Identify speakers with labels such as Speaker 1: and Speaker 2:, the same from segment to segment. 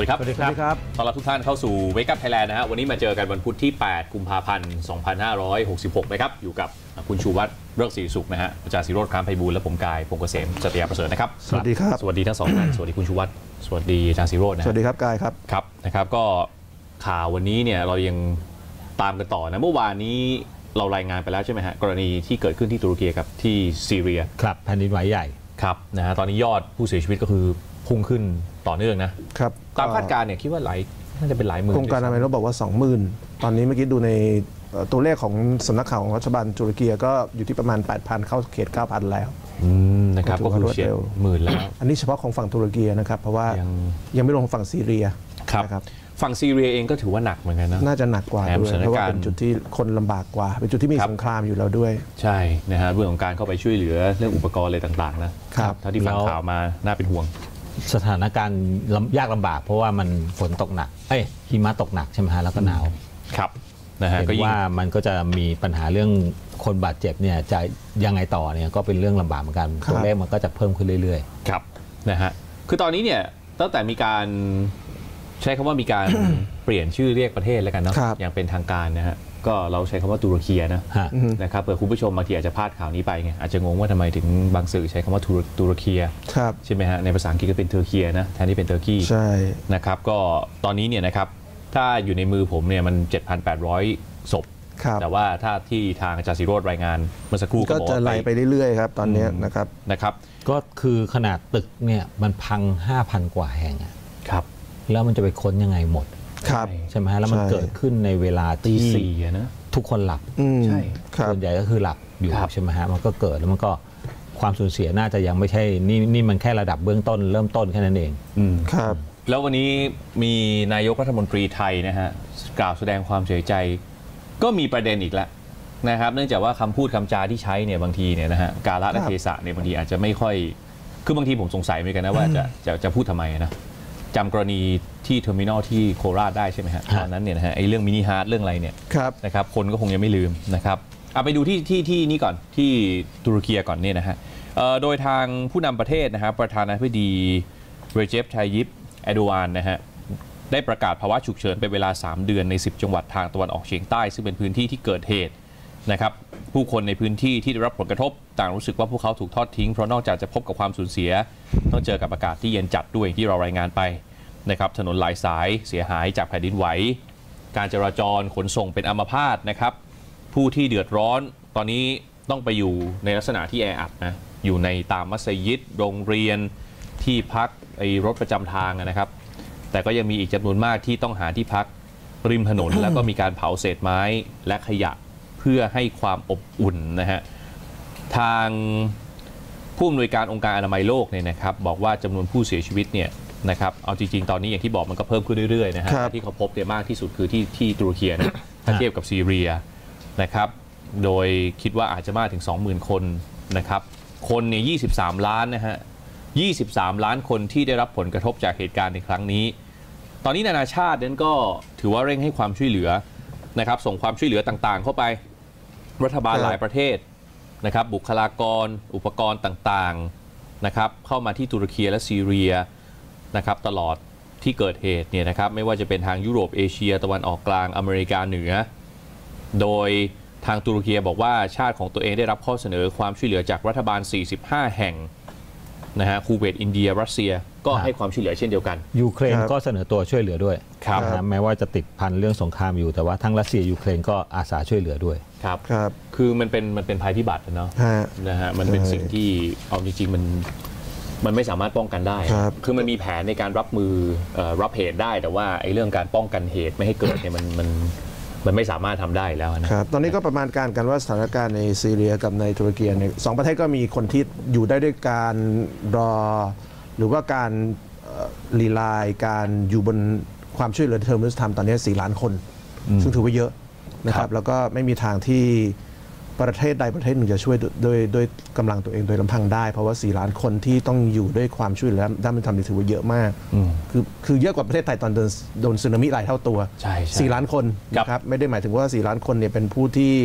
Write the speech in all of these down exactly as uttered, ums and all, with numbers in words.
Speaker 1: วัสดีครับ
Speaker 2: สวัสดีครับ
Speaker 1: ต้อนรับทุกท่านเข้าสู่ Wake Up Thailand นะฮะวันนี้มาเจอกันวันพุธที่ แปด กุมภาพันธ์ สองพันห้าร้อยหกสิบหก นะครับอยู่กับคุณชูวัฒน์เริกศรีสุขนะฮะอาจารย์ศิโรจน์ ค้ามไพบูลย์และผมกายพงษ์เกษมสัตยาประเสริฐนะครับ
Speaker 2: สวัสดีครับ
Speaker 1: สวัสดีทั้งสองท่านสวัสดีคุณชูวัฒน์สวัสดีอาจารย์ศิโรจน์นะ
Speaker 2: สวัสดีครับกายครับ
Speaker 1: ครับนะครับก็ข่าววันนี้เนี่ยเรายังตามกันต่อนะเมื่อวานนี้เรารายงานไปแล้วใช่ไหมฮะกรณีที่เกิดขึ้นที่ตุรกีกับที่ซีเรีย
Speaker 3: ครับแผ่นดินไหวใหญ่
Speaker 1: ครับนะฮะตอนนี้ยอดผู้เสียชีวิตก็คือพุ่งขึ้นต่อเนื่องนะครับตามคาดการณ์เนี่ยคิดว่าหลายน่าจะเป็นหลายหมื่น
Speaker 2: กรมการอนามัยโลกบอกว่า สองหมื่น ตอนนี้เมื่อกี้ดูในตัวเลขของสำนักข่าวของรัฐบาลตุรกีก็อยู่ที่ประมาณ แปดพัน เข้าเขต เก้าพัน แล้ว
Speaker 1: อืมนะครับก็คือเฉียดหมื่นแล้ว
Speaker 2: อันนี้เฉพาะของฝั่งตุรกีนะครับเพราะว่ายังยังไม่รวมฝั่งซีเรีย
Speaker 1: ครับฝั่งซีเรียเองก็ถือว่าหนักเหมือนกันนะ
Speaker 2: น่าจะหนักกว่าด้วยเพราะว่าเป็นจุดที่คนลำบากกว่าเป็นจุดที่มีสงครามอยู่แล้วด้วย
Speaker 1: ใช่นะฮะเรื่องของการเข้าไปช่วยเหลือเรื่องอุปกรณ์อะไรต่างๆนะครับเท่าที่ฟังข่าวมาน่าเป็นห่วง
Speaker 3: สถานการณ์ยากลำบากเพราะว่ามันฝนตกหนักเอ้ยหิมะตกหนักใช่ไหมฮะแล้วก็หนาว
Speaker 1: ครับนะฮะ
Speaker 3: ก็ว่ามันก็จะมีปัญหาเรื่องคนบาดเจ็บเนี่ยจะยังไงต่อเนี่ยก็เป็นเรื่องลำบากเหมือนกันตัวเลขมันก็จะเพิ่มขึ้นเรื่อย
Speaker 1: ๆครับนะฮะคือตอนนี้เนี่ยตั้งแต่มีการใช้คำว่ามีการ เปลี่ยนชื่อเรียกประเทศแล้วกันเนาะอย่างเป็นทางการนะฮะก็เราใช้คำว่าตุรกีนะนะครับเผื่อคุณผู้ชมบางทีอาจจะพลาดข่าวนี้ไปไงอาจจะงงว่าทำไมถึงบางสื่อใช้คำว่าตุรกีใช่ไหมฮะในภาษาอังกฤษก็เป็นเทอร์เคียนะแทนที่เป็นเทอร์กี
Speaker 2: ใช่
Speaker 1: นะครับก็ตอนนี้เนี่ยนะครับถ้าอยู่ในมือผมเนี่ยมัน เจ็ดพันแปดร้อย ศพแต่ว่าถ้าที่ทางอาจารย์ศิโรจน์รายงานเมื่อสักครู่
Speaker 2: ก็จะไล่ไปเรื่อยๆครับตอนนี้นะครับ
Speaker 1: นะครับ
Speaker 3: ก็คือขนาดตึกเนี่ยมันพัง ห้าพัน กว่าแห่ง
Speaker 1: ครับ
Speaker 3: แล้วมันจะไปค้นยังไงหมด
Speaker 2: ครับ
Speaker 3: ใช่ไหมฮะแล้วมันเกิดขึ้นในเวลาที่
Speaker 1: สี่นะ
Speaker 3: ทุกคนหลับ
Speaker 1: ใช่
Speaker 3: ส่วนใหญ่ก็คือหลับอยู่ใช่ไหมฮะมันก็เกิดแล้วมันก็ความสูญเสียน่าจะยังไม่ใช่นี่นี่มันแค่ระดับเบื้องต้นเริ่มต้นแค่นั้นเอง
Speaker 2: ครับ
Speaker 1: แล้ววันนี้มีนายกรัฐมนตรีไทยนะฮะกล่าวแสดงความเสียใจก็มีประเด็นอีกแล้วนะครับเนื่องจากว่าคำพูดคำจาที่ใช้เนี่ยบางทีเนี่ยนะฮะกาลและเทศะเนี่ยบางทีอาจจะไม่ค่อยคือบางทีผมสงสัยเหมือนกันนะว่าจะจะจะพูดทำไมนะจำกรณีที่เทอร์มินอลที่โคราชได้ใช่ไหมฮะตอนนั้นเนี่ยนะฮะไอ้เรื่องมินิฮาร์ทเรื่องอะไรเนี่ยนะครับคนก็คงยังไม่ลืมนะครับเอาไปดูที่ที่ที่นี่ก่อนที่ตุรกีก่อนเนี่ยนะฮะโดยทางผู้นำประเทศนะครับประธานาธิบดีเรเจป ไทยิป เอร์โดวานนะฮะได้ประกาศภาวะฉุกเฉินเป็นเวลาสามเดือนในสิบจังหวัดทางตะวันออกเฉียงใต้ซึ่งเป็นพื้นที่ที่เกิดเหตุนะครับผู้คนในพื้นที่ที่ได้รับผลกระทบต่างรู้สึกว่าพวกเขาถูกทอดทิ้งเพราะนอกจากจะพบกับความสูญเสียต้องเจอกับอากาศที่เย็นจัดด้วยที่เรารายงานไปนะครับถนนหลายสายเสียหายจากแผ่นดินไหวการจราจรขนส่งเป็นอัมพาตนะครับผู้ที่เดือดร้อนตอนนี้ต้องไปอยู่ในลักษณะที่แออัดนะอยู่ในตามมัสยิดโรงเรียนที่พักไอ้รถประจำทางนะครับแต่ก็ยังมีอีกจำนวนมากที่ต้องหาที่พักริมถนน แล้วก็มีการเผาเศษไม้และขยะเพื่อให้ความอบอุ่นนะฮะทางผู้อำนวยการองค์การอนามัยโลกเนี่ยนะครับบอกว่าจำนวนผู้เสียชีวิตเนี่ยนะครับเอาจริงๆตอนนี้อย่างที่บอกมันก็เพิ่มขึ้นเรื่อยๆนะฮะที่เขาพบเนี่ยมากที่สุดคือที่ที่ตุรกีนะถ้าเทียบกับซีเรียนะครับโดยคิดว่าอาจจะมากถึง สองหมื่น คนนะครับคนเนี่ยยี่สิบสามล้านนะฮะยี่สิบสามล้านคนที่ได้รับผลกระทบจากเหตุการณ์ในครั้งนี้ตอนนี้นานาชาตินั้นก็ถือว่าเร่งให้ความช่วยเหลือนะครับส่งความช่วยเหลือต่างๆเข้าไปรัฐบาลหลายประเทศนะครับบุคลากรอุปกรณ์ต่างๆนะครับเข้ามาที่ตุรกีและซีเรียนะครับตลอดที่เกิดเหตุเนี่ยนะครับไม่ว่าจะเป็นทางยุโรปเอเชียตะวันออกกลางอเมริกาเหนือโดยทางตุรกีบอกว่าชาติของตัวเองได้รับข้อเสนอความช่วยเหลือจากรัฐบาลสี่สิบห้าแห่งนะฮะคูเวตอินเดียรัสเซียก็ให้ความช่วยเหลือเช่นเดียวกัน
Speaker 3: ยูเครนก็เสนอตัวช่วยเหลือด้วยนะแม้ว่าจะติดพันเรื่องสงครามอยู่แต่ว่าทั้งรัสเซียยูเครนก็อาสาช่วยเหลือด้วย
Speaker 1: ครับครับคือมันเป็นมันเป็นภัยพิบัติเนาะนะฮะมันเป็นสิ่งที่เอาจริงๆมันมันไม่สามารถป้องกันได้คือมันมีแผนในการรับมือรับเหตุได้แต่ว่าไอ้เรื่องการป้องกันเหตุไม่ให้เกิดเนี่ยมันมันมันไม่สามารถทำได้แล้วนะครับ
Speaker 2: ตอนนี้ก็ประมาณการกันว่าสถานการณ์ในซีเรียกับในตุรกีเนี่ยสองประเทศก็มีคนที่อยู่ได้ด้วยการรอหรือว่าการรีไลน์การอยู่บนความช่วยเหลือเทอร์มินอลทำตอนนี้สี่ล้านคนซึ่งถือว่าเยอะนะครับแล้วก็ไม่มีทางที่ประเทศใดประเทศหนึ่งจะช่วยโดยโดยกำลังตัวเองโดยลำพังได้เพราะว่าสี่ล้านคนที่ต้องอยู่ด้วยความช่วยเหลือด้านวัฒนธรรมถือว่าเยอะมากคือคือเยอะกว่าประเทศไทยตอนโดนสึนามิหลายเท่าตัวสี่ล้านคนนะครับไม่ได้หมายถึงว่าสี่ล้านคนเนี่ยเป็นผู้ที่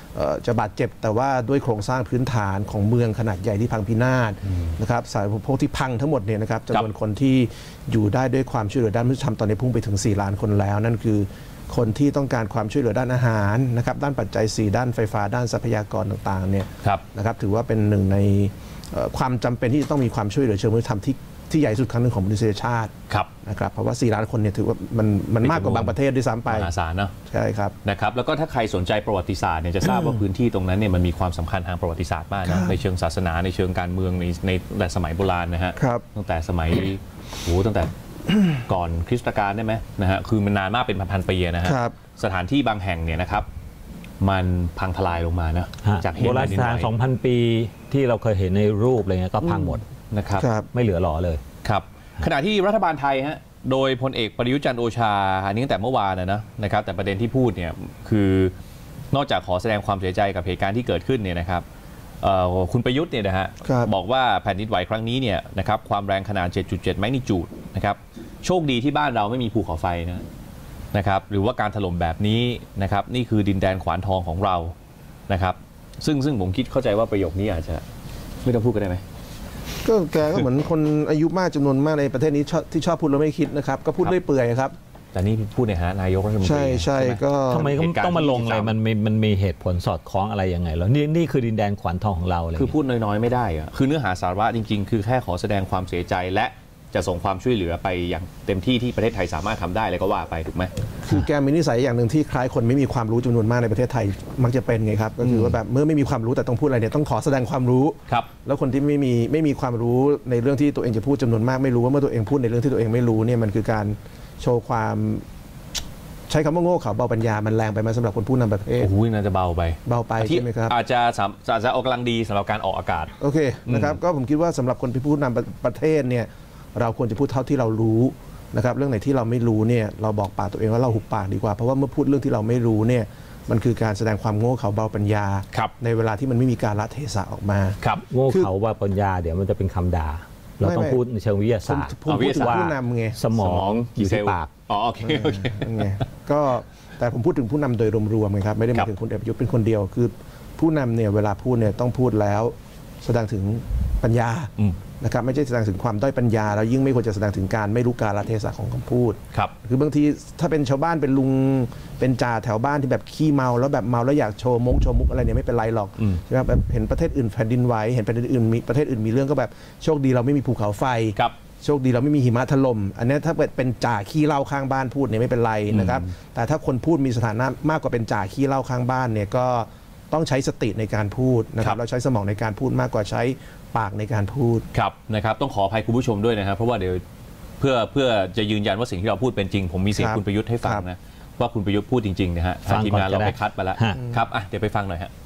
Speaker 2: จะบาดเจ็บแต่ว่าด้วยโครงสร้างพื้นฐานของเมืองขนาดใหญ่ที่พังพินาศนะครับสายอุปโภคที่พังทั้งหมดเนี่ยนะครับจำนวนคนที่อยู่ได้ด้วยความช่วยเหลือด้านมนุษยธรรมตอนนี้พุ่งไปถึงสี่ล้านคนแล้วนั่นคือคนที่ต้องการความช่วยเหลือด้านอาหารนะครับด้านปัจจัยสี่ด้านไฟฟ้าด้านทรัพยากรต่างๆเนี่ยนะครับถือว่าเป็นหนึ่งในความจำเป็นที่จะต้องมีความช่วยเหลือเชิงมนุษยธรรมที่ที่ใหญ่สุดครั้งหนึ่งของมนุษยชาตินะครับเพราะว่าสี่ล้านคนเนี่ยถือว่ามันมันมากกว่าบางประเทศด้วยซ้ำไป
Speaker 1: มหาศาลเนาะ
Speaker 2: ใช่ครับ
Speaker 1: นะครับแล้วก็ถ้าใครสนใจประวัติศาสตร์เนี่ยจะทราบว่าพื้นที่ตรงนั้นเนี่ยมันมีความสำคัญทางประวัติศาสตร์มากนะในเชิงศาสนาในเชิงการเมืองในในแต่สมัยโบราณนะฮะตั้งแต่สมัยโอ้ตั้งแต่ก่อนคริสตกาลได้ไหมนะฮะคือมันนานมากเป็นพันๆปีนะฮะสถานที่บางแห่งเนี่ยนะครับมันพังทลายลงมานะ
Speaker 3: จากโบราณสถาน สองพัน ปีที่เราเคยเห็นในรูปอะไรเงี้ยก็พังหมด
Speaker 1: นะครับ
Speaker 3: ไม่เหลือหล่อเลย
Speaker 1: ครับขณะที่รัฐบาลไทยฮะโดยพลเอกประยุทธ์จันทร์โอชาอันนี้ตั้งแต่เมื่อวานนะนะครับแต่ประเด็นที่พูดเนี่ยคือนอกจากขอแสดงความเสียใจกับเหตุการณ์ที่เกิดขึ้นเนี่ยนะครับคุณประยุทธ์เนี่ยนะฮะบอกว่าแผ่นดินไหวครั้งนี้เนี่ยนะครับความแรงขนาด เจ็ดจุดเจ็ด แมกนิจูดนะครับโชคดีที่บ้านเราไม่มีภูเขาไฟนะนะครับหรือว่าการถล่มแบบนี้นะครับนี่คือดินแดนขวานทองของเรานะครับซึ่งซึ่งผมคิดเข้าใจว่าประโยคนี้อาจจะไม่ต้องพูดก็ได้ไหม
Speaker 2: ก็แกก็เหมือนคนอายุมากจำนวนมากในประเทศนี้ที่ชอบพูดแล้วไม่คิดนะครับก็พูดเรื่อยเปื่อยครับ
Speaker 1: แต่นี่พูดในฐานะนายกรัฐมนตรี
Speaker 2: ใช่ใช่ก็
Speaker 3: ทำไมต้องมาลงอะไรมันมีมันมีเหตุผลสอดคล้องอะไรยังไงแล้วนี่นี่คือดินแดนขวานทองของเราเลย
Speaker 1: คือพูดน้อยๆไม่ได้อะคือเนื้อหาสาระจริงๆคือแค่ขอแสดงความเสียใจและจะส่งความช่วยเหลือไปอย่างเต็มที่ที่ประเทศไทยสามารถทำได้เลยก็ว่าไปถูกไหม
Speaker 2: คือแกมีนิสัยอย่างหนึ่งที่คล้ายคนไม่มีความรู้จำนวนมากในประเทศไทยมักจะเป็นไงครับก็คือว่าแบบเมื่อไม่มีความรู้แต่ต้องพูดอะไรเนี่ยต้องขอแสดงความรู้
Speaker 1: ครับ
Speaker 2: แล้วคนที่ไม่มีไม่มีความรู้ในเรื่องที่ตัวเองจะพูดจำนวนมากไม่รู้ว่าเมื่อตัวเองพูดในเรื่องที่ตัวเองไม่รู้เนี่ยมันคือการโชว์ความใช้คำว่าโง่เขลาเบาปัญญามันแรงไปไหมสำหรับคนผู้นำประเทศ
Speaker 1: โอ้โหน่าจะเบาไป
Speaker 2: เบาไปใช่ไหมครับ
Speaker 1: อาจจะอาจจะออกกำลังดีสำหรับการออกอากาศ
Speaker 2: โอเคนะครับก็ผมคิดว่าสำหรับคนผู้นำประเทศเนี่ยเราควรจะพูดเท่าที่เรารู้นะครับเรื่องไหนที่เราไม่รู้เนี่ยเราบอกปากตัวเองว่าเราหุบปากดีกว่าเพราะว่าเมื่อพูดเรื่องที่เราไม่รู้เนี่ยมันคือการแสดงความโง่เขลาเบาปัญญาในเวลาที่มันไม่มีการละเทศะออกมา
Speaker 1: ครับ
Speaker 3: โง่เขลาเบาปัญญาเดี๋ยวมันจะเป็นคำด่าเราต้องพูดในเชิงวิทยาศาสตร์
Speaker 2: ผมพูดถึงผู้นำไง
Speaker 3: สมองอยู่ที่ปาก
Speaker 1: อ๋อโอเคโอเค
Speaker 2: ก็แต่ผมพูดถึงผู้นำโดยรวมๆครับไม่ได้หมายถึงคนเอกประยุทธ์เป็นคนเดียวคือผู้นำเนี่ยเวลาพูดเนี่ยต้องพูดแล้วแสดงถึงปัญญานะครับไม่ใช่แสดงถึงความด้อยปัญญาแล้วยิ่งไม่ควรจะแสดงถึงการไม่รู้กาลเทศะของคำพูด
Speaker 1: ครับ
Speaker 2: คือบางทีถ้าเป็นชาวบ้านเป็นลุงเป็นจ่าแถวบ้านที่แบบขี้เมาแล้วแบบเมาแล้วอยากโชว์มงโชว์มุกอะไรเนี่ยไม่เป็นไรหรอกใช่ไหมแบบเห็นประเทศอื่นแผ่นดินไหวเห็นประเทศอื่นมีประเทศอื่นมีเรื่องก็แบบโชคดีเราไม่มีภูเขาไฟโชคดีเราไม่มีหิมะถล่มอันนี้ถ้าเป็นจ่าขี้เหล้าข้างบ้านพูดเนี่ยไม่เป็นไรนะครับแต่ถ้าคนพูดมีสถานะมากกว่าเป็นจ่าขี้เหล้าข้างบ้านเนี่ยก็ต้องใช้สติในการพูดนะครับเราใช้สมองในการพูดมากกว่าใช้ปากในการพูด
Speaker 1: ครับนะครับต้องขออภัยคุณผู้ชมด้วยนะครับเพราะว่าเดี๋ยวเพื่อเพื่อจะยืนยันว่าสิ่งที่เราพูดเป็นจริงผมมีเสียงคุณประยุทธ์ให้ฟังนะว่าคุณประยุทธ์พูดจริงๆนะฮะทางทีมงานเราไปคัดไปแล้วครับอ่ะเดี๋ยวไปฟังหน่อยฮะ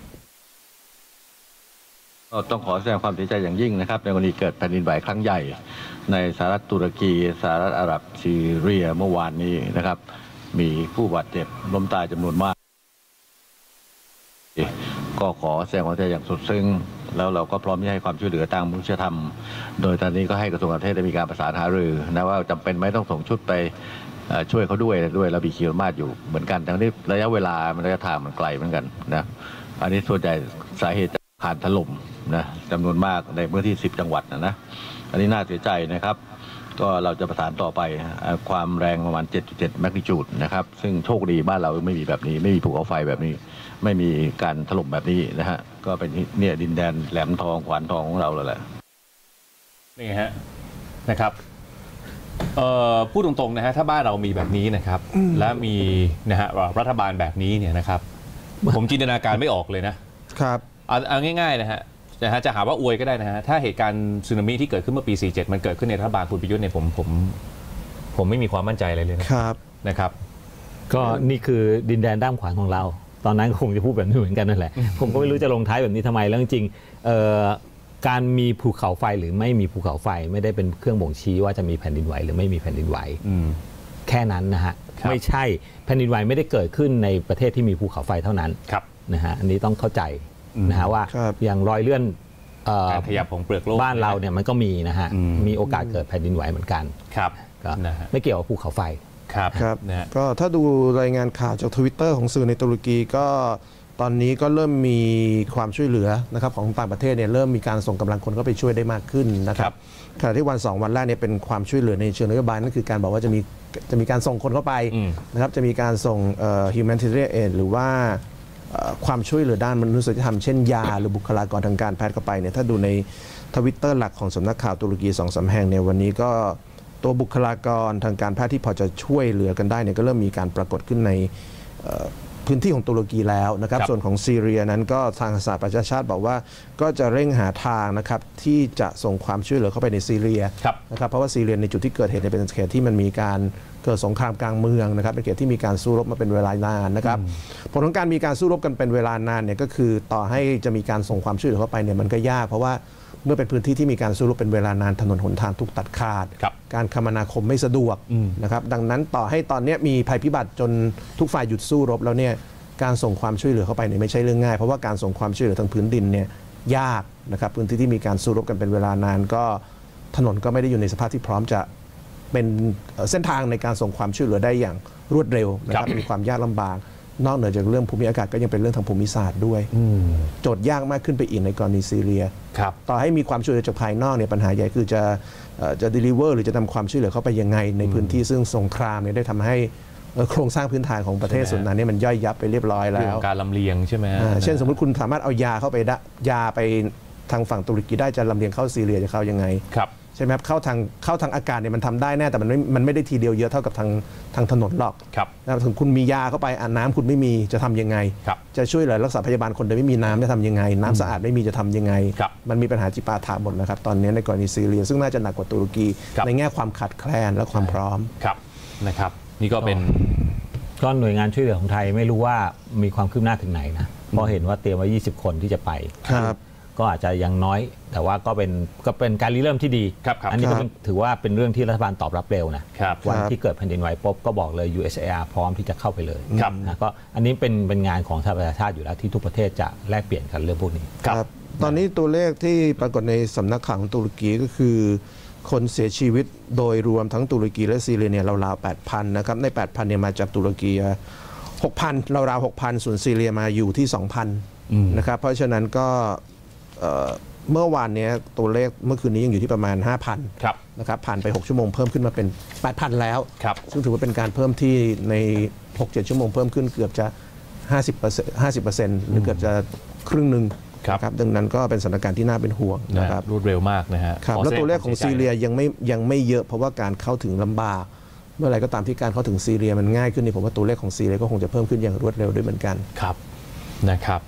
Speaker 4: ต้องขอแสดงความเสียใจอย่างยิ่งนะครับในกรณีเกิดแผ่นดินไหวครั้งใหญ่ในสหรัฐตุรกีสหรัฐอาหรับซีเรียเมื่อวานนี้นะครับมีผู้บาดเจ็บล้มตายจำนวนมากก็ขอแสดงความเสียใจอย่างสุดซึ้งแล้วเราก็พร้อมที่ให้ความช่วยเหลือทางมนุษยธรรมโดยตอนนี้ก็ให้กระทรวงต่างประเทศได้มีการประสานหารือนะว่าจำเป็นไหมต้องส่งชุดไปช่วยเขาด้วยด้วยเรามีขีดมาตรอยู่เหมือนกันทั้งนี้ระยะเวลามันระยะทางมันไกลเหมือนกันนะอันนี้ส่วนใหญ่สาเหตุจากการถล่มนะจำนวนมากในพื้นที่สิบจังหวัดนะนะอันนี้น่าเสียใจนะครับก็เราจะประสานต่อไปความแรงประมาณ เจ็ดจุดเจ็ด แมกนิจูดนะครับซึ่งโชคดีบ้านเราไม่มีแบบนี้ไม่มีภูเขาไฟแบบนี้ไม่มีการถล่มแบบนี้นะฮะก็เป็นเนี่ยดินแดนแหลมทองขวานทองของเราเลยแหละ
Speaker 1: นี่ฮะนะครับพูดตรงๆนะฮะถ้าบ้านเรามีแบบนี้นะครับและมีนะฮะรัฐบาลแบบนี้เนี่ยนะครับผมจินตนาการไม่ออกเลยนะครับเอาง่ายๆนะฮะนะฮะจะหาว่าอวยก็ได้นะฮะถ้าเหตุการณ์สึนามิที่เกิดขึ้นเมื่อปีสี่สิบเจ็ดมันเกิดขึ้นในรัฐบาลคุณประยุทธ์เนี่ยผมผมผมไม่มีความมั่นใจอะไรเลย
Speaker 2: นะครับ
Speaker 1: นะครับ
Speaker 3: ก็นี่คือดินแดนด้ามขวานของเราตอนนั้นคงจะพูดแบบนี้เหมือนกันนั่นแหละผมก็ไม่รู้จะลงท้ายแบบนี้ทำไมแล้วจริงๆการมีภูเขาไฟหรือไม่มีภูเขาไฟไม่ได้เป็นเครื่องบ่งชี้ว่าจะมีแผ่นดินไหวหรือไม่มีแผ่นดินไหวแค่นั้นนะฮะไม่ใช่แผ่นดินไหวไม่ได้เกิดขึ้นในประเทศที่มีภูเขาไฟเท่านั้นนะฮะอันนี้ต้องเข้าใจนะฮะว่าอย่างรอยเลื่อน
Speaker 1: การขยับของเปลือกโลก
Speaker 3: บ้านเราเนี่ยมันก็มีนะฮะมีโอกาสเกิดแผ่นดินไหวเหมือนกัน
Speaker 1: ครับ
Speaker 3: ไม่เกี่ยวกับภูเขาไฟ
Speaker 1: ครับ
Speaker 2: ครับก็ถ้าดูรายงานข่าวจาก ทวิตเตอร์ ของสื่อในตุรกีก็ตอนนี้ก็เริ่มมีความช่วยเหลือนะครับของต่างประเทศเนี่ยเริ่มมีการส่งกำลังคนเข้าไปช่วยได้มากขึ้นนะครับขณะที่วันสองวันแรกเนี่ยเป็นความช่วยเหลือในเชิงนโยบายนั่นคือการบอกว่าจะมีจะมีการส่งคนเข้าไปนะครับจะมีการส่ง humanitarian aid หรือว่าความช่วยเหลือด้านมนุษยธรรมเช่นยาหรือบุคลากรทางการแพทย์เข้าไปเนี่ยถ้าดูในทวิตเตอร์หลักของสำนักข่าวตุรกีสองสามแห่งเนี่ยวันนี้ก็ตัวบุคลากรทางการแพทย์ที่พอจะช่วยเหลือกันได้เนี่ยก็เริ่มมีการปรากฏขึ้นในพื้นที่ของตุรกีแล้วนะครับส่วนของซีเรียนั้นก็ทางสหประชาชาติบอกว่าก็จะเร่งหาทางนะครับที่จะส่งความช่วยเหลือเข้าไปในซีเรียนะครับเพราะว่าซีเรียในจุดที่เกิดเหตุเป็นเขตที่มันมีการเกิดสงครามกลางเมืองนะครับเป็นเขตที่มีการสู้รบมาเป็นเวลานานนะครับผลของการมีการสู้รบกันเป็นเวลานานเนี่ยก็คือต่อให้จะมีการส่งความช่วยเหลือเข้าไปเนี่ยมันก็ยากเพราะว่าเมื่อเป็นพื้นที่ที่มีการสู้รบเป็นเวลานานถนนหนทางถูกตัดขาดการคมนาคมไม่สะดวกนะครับดังนั้นต่อให้ตอนนี้มีภัยพิบัติจนทุกฝ่ายหยุดสู้รบแล้วเนี่ยการส่งความช่วยเหลือเข้าไปเนี่ยไม่ใช่เรื่องง่ายเพราะว่าการส่งความช่วยเหลือทางพื้นดินเนี่ยยากนะครับพื้นที่ที่มีการสู้รบกันเป็นเวลานานก็ถนนก็ไม่ได้อยู่ในสภาพที่พร้อมจะเป็นเส้นทางในการส่งความช่วยเหลือได้อย่างรวดเร็วนะครับมีความยากลำบากนอกเหนือจากเรื่องภูมิอากาศก็ยังเป็นเรื่องทางภูมิศาสตร์ด้วยโจทย์ยากมากขึ้นไปอีกในกรณีซีเรียต่อให้มีความช่วยเหลือจากภายนอกเนี่ยปัญหาใหญ่คือจะจะ deliver หรือจะนำความช่วยเหลือเข้าไปยังไงในพื้นที่ซึ่งสงครามเนี่ยได้ทำให้โครงสร้างพื้นฐานของประเทศส่วนนั้นเนี่ยมันย่อยยับไปเรียบร้อยแล้ว
Speaker 1: การลำเลียงใช่ไหม
Speaker 2: เช่นสมมติคุณสามารถเอายาเข้าไปได้ยาไปทางฝั่งตุรกีได้จะลำเลียงเข้าซีเรียจะเข้ายังไงใช่ไหมครับเข้าทางเข้าทางอากาศเนี่ยมันทำได้แน่แต่มันไม่มันไม่ได้ทีเดียวเยอะเท่ากับทางทางถนนหรอกนะถึงคุณมียาเข้าไปอ่านน้ำคุณไม่มีจะทำยังไงจะช่วยเหลือรักษาพยาบาลคนโดยไม่มีน้ำจะทำยังไงน้ำสะอาดไม่มีจะทำยังไงมันมีปัญหาจิปาถะหมดนะครับตอนนี้ในกรณีซีเรียซึ่งน่าจะหนักกว่าตุรกีในแง่ความขาดแคลนและความพร้อม
Speaker 1: ครับนะครับนี่ก็เป็น
Speaker 3: ก็หน่วยงานช่วยเหลือของไทยไม่รู้ว่ามีความคืบหน้าถึงไหนนะเพราะเห็นว่าเตรียมไว้ยี่สิบคนที่จะไปก็อาจจะยังน้อยแต่ว่าก็เป็นก็เป็นการริเริ่มที่ดีอันนี้ก็ถือว่าเป็นเรื่องที่รัฐบาลตอบรับเร็วนะวันที่เกิดแผ่นดินไหวปุ๊บก็บอกเลย ยู เอส เอ อาร์ พร้อมที่จะเข้าไปเลยนะก็อันนี้เป็นเป็นงานของสหประชาชาติอยู่แล้วที่ทุกประเทศจะแลกเปลี่ยนกันเรื่องพวกนี้
Speaker 2: ครับตอนนี้ตัวเลขที่ปรากฏในสำนักข่าวของตุรกีก็คือคนเสียชีวิตโดยรวมทั้งตุรกีและซีเรียเนี่ยราวๆ แปดพัน นะครับใน แปดพัน เนี่ยมาจากตุรกี หกพัน ราวๆ หกพัน ส่วนซีเรียมาอยู่ที่ สองพัน นะครับเพราะฉะนั้นก็เมื่อวานนี้ตัวเลขเมื่อคืนนี้ยังอยู่ที่ประมาณ ห้าพัน นะครับผ่านไปหกชั่วโมงเพิ่มขึ้นมาเป็น แปดพัน แล้วซึ่งถือว่าเป็นการเพิ่มที่ใน หกเจ็ด ชั่วโมงเพิ่มขึ้นเกือบจะ ห้าสิบเปอร์เซ็นต์ ห้าสิบเปอร์เซ็นต์ หรือเกือบจะครึ่งหนึ่งครับดังนั้นก็เป็นสถานการณ์ที่น่าเป็นห่วงนะครับ
Speaker 1: รวดเร็วมากนะฮะ
Speaker 2: ครับแล้วตัวเลขของซีเรียยังไม่ยังไม่เยอะเพราะว่าการเข้าถึงลำบากเมื่อไรก็ตามที่การเข้าถึงซีเรียมันง่ายขึ้นนี่ผมว่าตัวเลขของซีเรียก็คงจะเพิ่มขึ้นอย่างรวดเร็วด้วยเหมือนกัน
Speaker 1: ครับนะครับ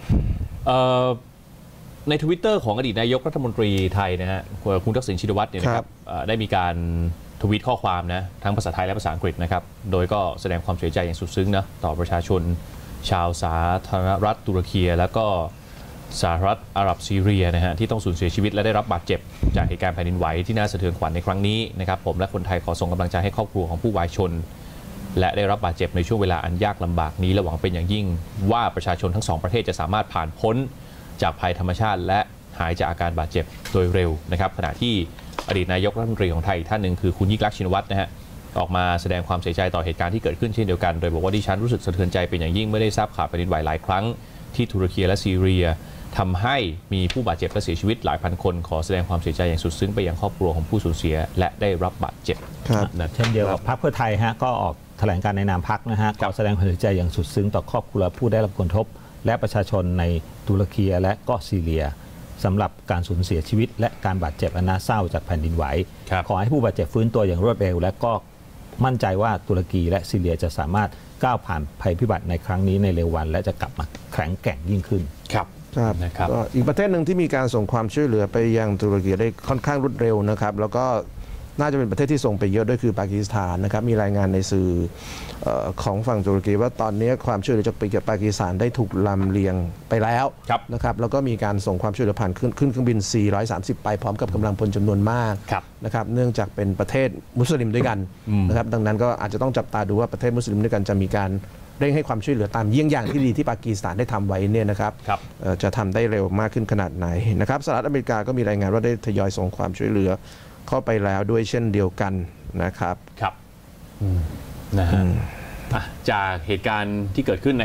Speaker 1: ใน ทวิตเตอร์ ของอดีตนายกรัฐมนตรีไทยนะฮะคุณทักษิณชินวัตรเนี่ยนะครับได้มีการทวีตข้อความนะทั้งภาษาไทยและภาษาอังกฤษนะครับโดยก็แสดงความเสียใจอย่างสุดซึ้งนะต่อประชาชนชาวสาธารณรัฐตุรกีแล้วก็สหรัฐอาหรับซีเรียนะฮะที่ต้องสูญเสียชีวิตและได้รับบาดเจ็บจากเหตุการณ์แผ่นดินไหวที่น่าสะเทือนขวัญในครั้งนี้นะครับผมและคนไทยขอส่งกำลังใจให้ครอบครัวของผู้วายชนและได้รับบาดเจ็บในช่วงเวลาอันยากลำบากนี้และหวังเป็นอย่างยิ่งว่าประชาชนทั้งสองประเทศจะสามารถผ่านพ้นจากภัยธรรมชาติและหายจากอาการบาดเจ็บโดยเร็วนะครับขณะที่อดีตนายกรัฐมนตรีของไทยท่านหนึ่งคือคุณยิ่งลักษณ์ชินวัตรนะฮะออกมาแสดงความเสียใจต่อเหตุการณ์ที่เกิดขึ้นเช่นเดียวกันโดยบอกว่าดิฉันรู้สึกสะเทือนใจเป็นอย่างยิ่งเมื่อได้ทราบข่าวแผ่นดินไหวหลายครั้งที่ตุรกีและซีเรียทำให้มีผู้บาดเจ็บและเสียชีวิตหลายพันคนขอแสดงความเสียใจอย่างสุดซึ้งไปยังครอบครัวของผู้สูญเสียและได้รับบาดเจ็บ
Speaker 3: เช่นเดียวกับพรรคเพื่อไทยฮะก็ออกแถลงการในนามพรรคนะฮะก็แสดงความเสียใจอย่างสุดซึ้งต่อครอบครัวผู้ได้รับผลกระทบและประชาชนในตุรกีและก็ซีเรียสำหรับการสูญเสียชีวิตและการบาดเจ็บอันน่าเศร้าจากแผ่นดินไหวขอให้ผู้บาดเจ็บฟื้นตัวอย่างรวดเร็วและก็มั่นใจว่าตุรกีและซีเรียจะสามารถก้าวผ่านภัยพิบัติในครั้งนี้ในเร็ววันและจะกลับมาแข็งแกร่งยิ่งขึ้น
Speaker 2: ครับครับก็อีกประเทศหนึ่งที่มีการส่งความช่วยเหลือไปยังตุรกีได้ค่อนข้างรวดเร็วนะครับแล้วก็น่าจะเป็นประเทศที่ส่งไปเยอะด้วยคือปากีสถานนะครับมีรายงานในสื่อของฝั่งตุรกีว่าตอนนี้ความช่วยเหลือจากปากีสถานได้ถูกลำเลียงไปแล้วนะครับแล้วก็มีการส่งความช่วยเหลือผ่านขึ้นขึ้นเครื่องบินสี่ร้อยสามสิบไปพร้อมกับกำลังพลจำนวนมากนะครับเนื่องจากเป็นประเทศมุสลิมด้วยกันนะครับดังนั้นก็อาจจะต้องจับตาดูว่าประเทศมุสลิมด้วยกันจะมีการเร่งให้ความช่วยเหลือตามเยี่ยงอย่างที่ดีที่ปากีสถานได้ทำไว้เนี่ยนะครับจะทำได้เร็วมากขึ้นขนาดไหนนะครับสหรัฐอเมริกาก็มีรายงานว่าได้ทยอยส่งความช่วยเหลือเข้าไปแล้วด้วยเช่นเดียวกันนะครับ
Speaker 1: ครับนะฮะจากเหตุการณ์ที่เกิดขึ้นนะครับ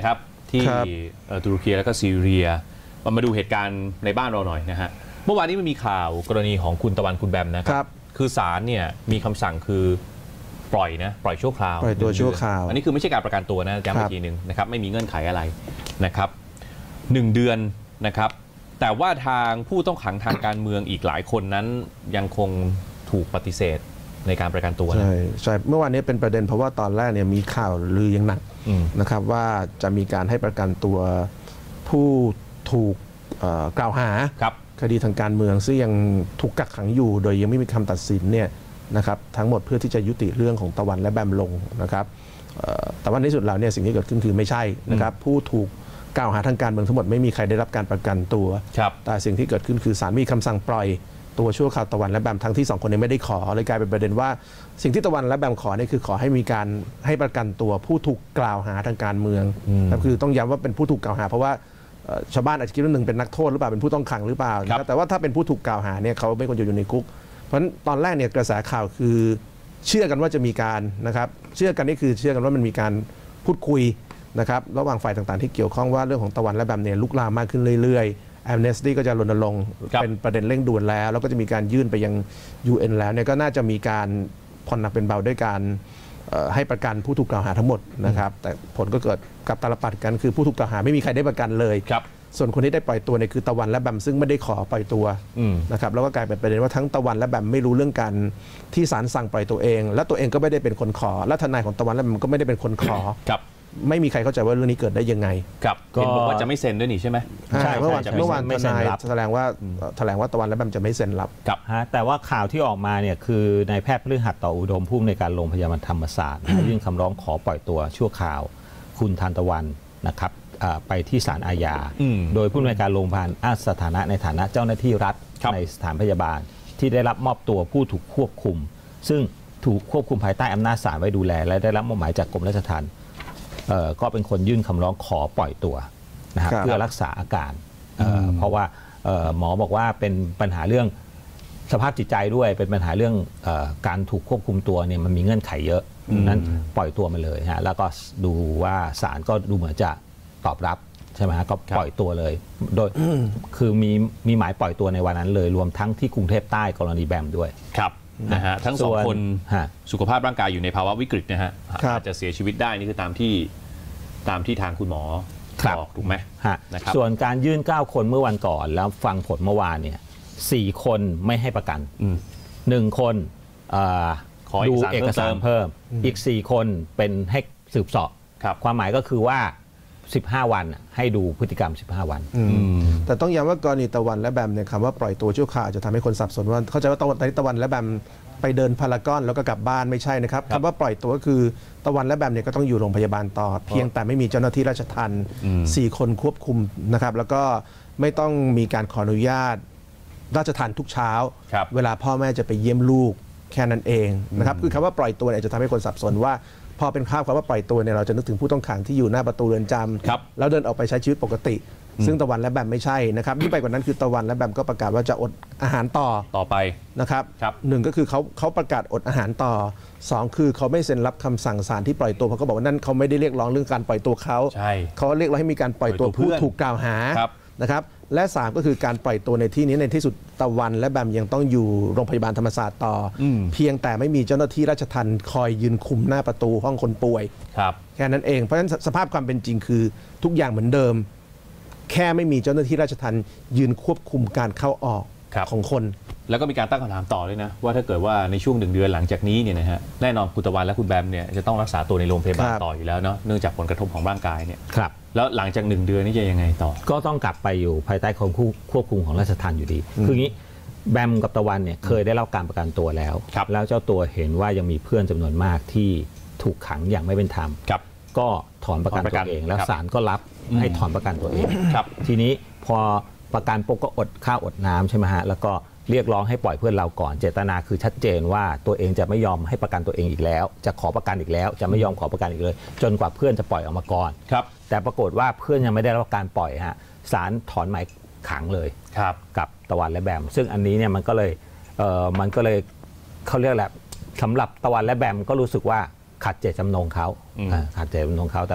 Speaker 1: ที่ตุรกีแล้วก็ซีเรียมาดูเหตุการณ์ในบ้านเราหน่อยนะฮะเมื่อวานนี้มันมีข่าวกรณีของคุณตะวันคุณแบมนะครับคือศาลเนี่ยมีคำสั่งคือปล่อยนะปล่อยชั่วคราว
Speaker 2: ปล่อยตัวชั่วคราว
Speaker 1: อันนี้คือไม่ใช่การประกันตัวนะย้ำอีกทีหนึ่งนะครับไม่มีเงื่อนไขอะไรนะครับหนึ่งเดือนนะครับแต่ว่าทางผู้ต้องขังทางการเมืองอีกหลายคนนั้นยังคงถูกปฏิเสธในการประกันตัว
Speaker 2: ใช่ใช่เมื่อวานนี้เป็นประเด็นเพราะว่าตอนแรกเนี่ยมีข่าวลือยังหนักนะครับว่าจะมีการให้ประกันตัวผู้ถูกกล่าวหาคดีทางการเมืองซึ่งยังถูกกักขังอยู่โดยยังไม่มีคำตัดสินเนี่ยนะครับทั้งหมดเพื่อที่จะยุติเรื่องของตะวันและแบมลงนะครับแต่ว่าในสุดแล้วเนี่ยสิ่งที่เกิดขึ้นคือไม่ใช่นะครับผู้ถูกกล่าวหาทางการเมืองทั้งหมดไม่มีใครได้รับการประกันตัวแต่สิ่งที่เกิดขึ้นคือศาลมีคำสั่งปล่อยตัวชั่วคราวตะวันและแบมทั้งที่สองคนนี้ไม่ได้ขอเลยกลายเป็นประเด็นว่าสิ่งที่ตะวันและแบมขอเนี่ยคือขอให้มีการให้ประกันตัวผู้ถูกกล่าวหาทางการเมืองก็คือต้องย้ำว่าเป็นผู้ถูกกล่าวหาเพราะว่าชาวบ้านอาจจะคิดว่าหนึ่งเป็นนักโทษหรือเปล่าเป็นผู้ต้องขังหรือเปล่าแต่ว่าถ้าเป็นผู้ถูกกล่าวหาเนี่ยเขาไม่ควรอยู่ในคุกเพราะฉะนั้นตอนแรกเนี่ยกระแสข่าวคือเชื่อกันว่าจะมีการนะครับเชื่อกันนี่คือเชื่อกันว่ามันมีการพูดคุยนะครับระหว่างฝ่ายต่างๆที่เกี่ยวข้องว่าเรื่องของตะวันและแบมเนี่ยลุกลามมากขึ้นเรื่อยๆแอมเนสตี้ก็จะรณรงค์เป็นประเด็นเร่งด่วนแล้วแล้วก็จะมีการยื่นไปยัง ยู เอ็น แล้วเนี่ยก็น่าจะมีการผ่อนหนักเป็นเบาด้วยการให้ประกันผู้ถูกกล่าวหาทั้งหมดนะครับแต่ผลก็เกิดกับตาลปัดกันคือผู้ถูกกล่าวหาไม่มีใครได้ประกันเลยส่วนคนที่ได้ปล่อยตัวเนี่ยคือตะวันและแบมซึ่งไม่ได้ขอปล่อยตัวนะครับแล้วก็กลายเป็นประเด็นว่าทั้งตะวันและแบมไม่รู้เรื่องการที่ศาลสั่งปล่อยตัวเองและตัวเองก็ไม่ได้เป็นคนขอและทนายของตะวันและแบมก็ไม่ได้เป็นคนขอไม่มีใครเข้าใจว่าเรื่องนี้เกิดได้ยังไง
Speaker 1: ครับเห็นบอกว่าจะไม่เซ็นด้วยนี่ใช่ไหม
Speaker 2: ใช่เมื่อวานเมื่อวานทนายแถลงว่าแถลงว่าตะวันและแบมจะไม่เซ็นรับ
Speaker 3: ครับแต่ว่าข่าวที่ออกมาเนี่ยคือนายแพทย์พฤหัสต่ออุดมผู้อำนวยการโรงพยาบาลธรรมศาสตร์ยื่นคำร้องขอปล่อยตัวชั่วคราวคุณทานตะวันนะครับไปที่ศาลอาญาโดยผู้อำนวยการโรงพยาบาลอ้างสถานะในฐานะเจ้าหน้าที่รัฐในสถานพยาบาลที่ได้รับมอบตัวผู้ถูกควบคุมซึ่งถูกควบคุมภายใต้อำนาจศาลไว้ดูแลและได้รับมอบหมายจากกรมราชทัณฑ์ก็เป็นคนยื่นคำร้องขอปล่อยตัวนะครับเพื่อรักษาอาการเ, เพราะว่าหมอบอกว่าเป็นปัญหาเรื่องสภาพจิตใจด้วยเป็นปัญหาเรื่องการถูกควบคุมตัวเนี่ยมันมีเงื่อนไขเยอะนั้นปล่อยตัวมาเลยฮะแล้วก็ดูว่าศาลก็ดูเหมือนจะตอบรับใช่ไหมฮะก็ปล่อยตัวเลยโดยคือมีมีหมายปล่อยตัวในวันนั้นเลยรวมทั้งที่กรุงเทพใต้กรณีแบมด้วย
Speaker 1: ครับนะฮะทั้งสองคนสุขภาพร่างกายอยู่ในภาวะวิกฤตนะฮะอาจจะเสียชีวิตได้นี่คือตามที่ตามที่ทางคุณหมอบอกถูกไหม
Speaker 3: นะครับส่วนการยื่นเก้าคนเมื่อวันก่อนแล้วฟังผลเมื่อวานเนี่ยสี่คนไม่ให้ประกันหนึ่งคนดูเอกสารเพิ่มอีกสี่คนเป็นให้สืบเสาะความหมายก็คือว่าสิบห้าวันให้ดูพฤติกรรมสิบห้าวัน
Speaker 2: แต่ต้องย้ำว่ากรณีตะวันและแบมเนี่ยคำว่าปล่อยตัวชั่วคราวอาจจะทำให้คนสับสนว่าเข้าใจว่าตะวันตะวันและแบมไปเดินพารากอนแล้วก็กลับบ้านไม่ใช่นะครับคำว่าปล่อยตัวก็คือตะวันและแบมเนี่ยก็ต้องอยู่โรงพยาบาลต่อเพียงแต่ไม่มีเจ้าหน้าที่ราชทัณฑ์สี่คนควบคุมนะครับแล้วก็ไม่ต้องมีการขออนุญาตราชทัณฑ์ทุกเช้าเวลาพ่อแม่จะไปเยี่ยมลูกแค่นั้นเองนะครับคือคำว่าปล่อยตัวเนี่ยจะทำให้คนสับสนว่าพอเป็นภาพคำว่าปล่อยตัวเนี่ยเราจะนึกถึงผู้ต้องขังที่อยู่หน้าประตูเรือนจำแล้วเดินออกไปใช้ชีวิตปกติซึ่งตะวันและแบมไม่ใช่นะครับยิ่งไปกว่านั้นคือตะวันและแบมก็ประกาศว่าจะอดอาหารต่อ
Speaker 1: ต่อไป
Speaker 2: นะครับหนึ่งก็คือเขาเขาประกาศอดอาหารต่อสองคือเขาไม่เซ็นรับคำสั่งศาลที่ปล่อยตัวเพราะเขาบอกว่านั่นเขาไม่ได้เรียกร้องเรื่องการปล่อยตัวเขาเขาเรียกร้องให้มีการปล่อยตัวผู้ถูกกล่าวหานะครับและสามก็คือการปล่อยตัวในที่นี้ในที่สุดตะวันและแบมยังต้องอยู่โรงพยาบาลธรรมศาสตร์ต่อเพียงแต่ไม่มีเจ้าหน้าที่ราชทัณฑ์คอยยืนคุมหน้าประตูห้องคนป่วยแค่นั้นเองเพราะฉะนั้นสภาพความเป็นจริงคือทุกอย่างเหมือนเดิมแค่ไม่มีเจ้าหน้าที่ราชทัณฑ์ยืนควบคุมการเข้าออกของคน
Speaker 1: แล้วก็มีการตั้งคำถามต่อด้วยนะว่าถ้าเกิดว่าในช่วงหนึ่งเดือนหลังจากนี้เนี่ยนะฮะแน่นอนคุณตะวันและคุณแบมเนี่ยจะต้องรักษาตัวในโรงพยาบาลต่ออยู่แล้วเนาะเนื่องจากผลกระทบของร่างกายเนี่ยแล้วหลังจากหนึ่งเดือนนี้จะยังไงต่อ
Speaker 3: ก็ต้องกลับไปอยู่ภายใต้ความควบคุมของราชทัณฑ์อยู่ดีคืองี้แบมกับตะวันเนี่ยเคยได้รับการประกันตัวแล้วแล้วเจ้าตัวเห็นว่ายังมีเพื่อนจำนวนมากที่ถูกขังอย่างไม่เป็นธรรมก็ถอนประกันตัวเองแล้วศาลก็รับให้ถอนประกันตัวเองทีนี้พอประกันปุ๊บก็อดข้าวอดน้ำใช่ไหมฮะแล้วก็เรียกร้องให้ปล่อยเพื่อนเราก่อนเจตนาคือชัดเจนว่าตัวเองจะไม่ยอมให้ประกันตัวเองอีกแล้วจะขอประกันอีกแล้วจะไม่ยอมขอประกันอีกเลยจนกว่าเพื่อนจะปล่อยออกมาก่อนแต่ปรากฏว่าเพื่อนยังไม่ได้รับการปล่อยฮะศาลถอนหมายขังเลยกับตะวันและแบมซึ่งอันนี้เนี่ยมันก็เลยเอ่อมันก็เลยเขาเรียกแหละสำหรับตะวันและแบมก็รู้สึกว่าขัดเจตจำนงเขาขัดเจตจำนงเขาแต่ว่า